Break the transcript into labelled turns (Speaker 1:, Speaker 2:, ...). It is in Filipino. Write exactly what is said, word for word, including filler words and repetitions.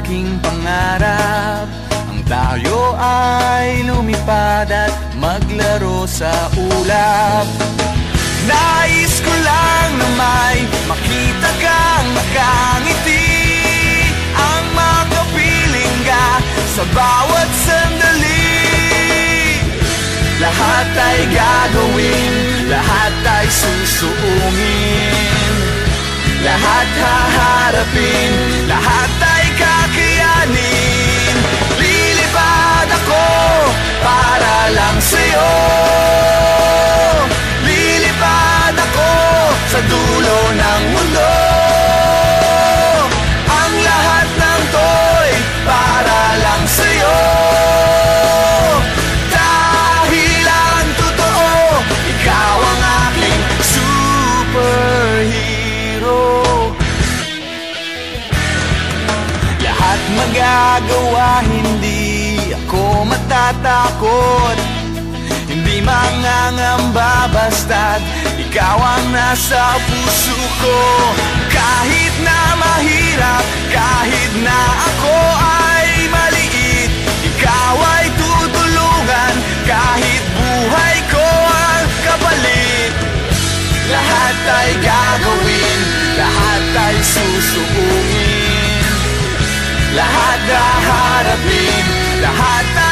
Speaker 1: aking pangarap, ang tayo ay lumipad at maglaro sa ulap. Nais ko lang na may makita kang nakangiti, ang makapiling ka sa bawat sandali. Lahat ay gagawin, lahat ay susuungin, lahat haharapin, lahat ay kakayanin. Lilipad ako para lang sa'yo, lilipad ako sa dulo ng mundo. Ang lahat ng to'y para lang sa'yo, dahil ang totoo, ikaw ang aking superhero. Lahat magagawa, hindi ako matatakot, hindi mangangamba basta't ikaw ang nasa puso ko. Kahit na mahirap, kahit na ako ay maliit, ikaw ay tutulungan, kahit buhay ko ang kapalit. Lahat ay gagawin, lahat ay susuungin, lahat haharapin, lahat ay